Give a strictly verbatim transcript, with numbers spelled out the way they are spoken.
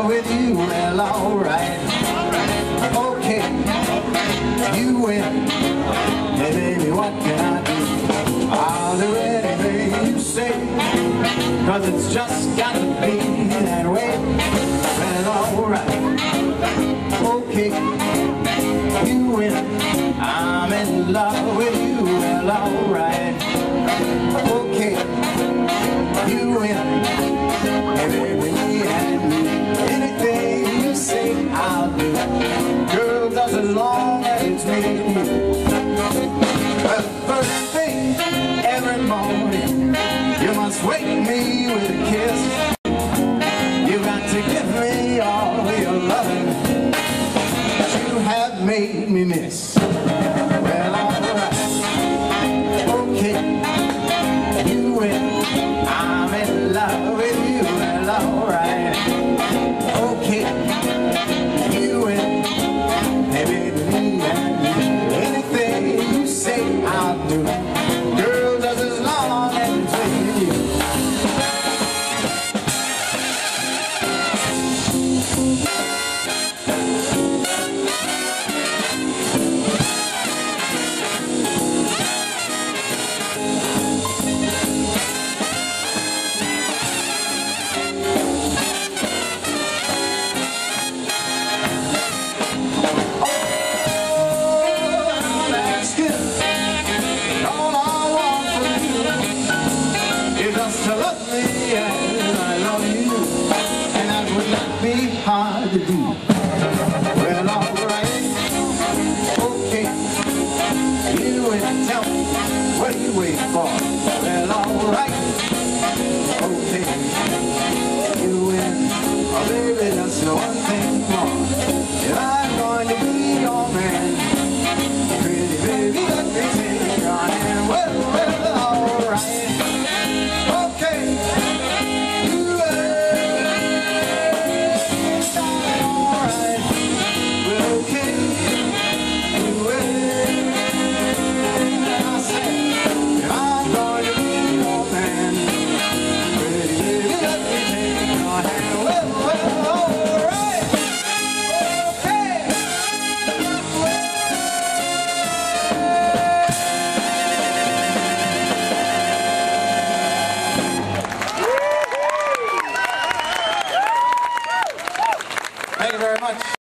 love with you, well, alright. Okay, you win. Hey baby, what can I do? I'll do anything you say, cause it's just gotta be that way. Well, alright. Okay, you win. I'm in love with you, well, alright. Okay, you win. Hey baby, me and you, anything you say I'll do. Girl, just as long as it's me and you. Well, first thing every morning, you must wake me with a kiss. You got to give me all your loving that you have made me miss. Well, alright. Okay, you win. I'm in love with you, well, alright. Okay, you win. Hey baby, me and you, anything you say I'll do. Girl, just as long as it's with you. To love me as I love you, and that would not be hard to do. Well, alright, okay, you and tell me, what are you waiting for? Well, alright, okay, you win. Oh baby, that's the one thing more. If I'm going to be your man, pretty baby, let me take your hand. Well, well, alright. Thank you very much.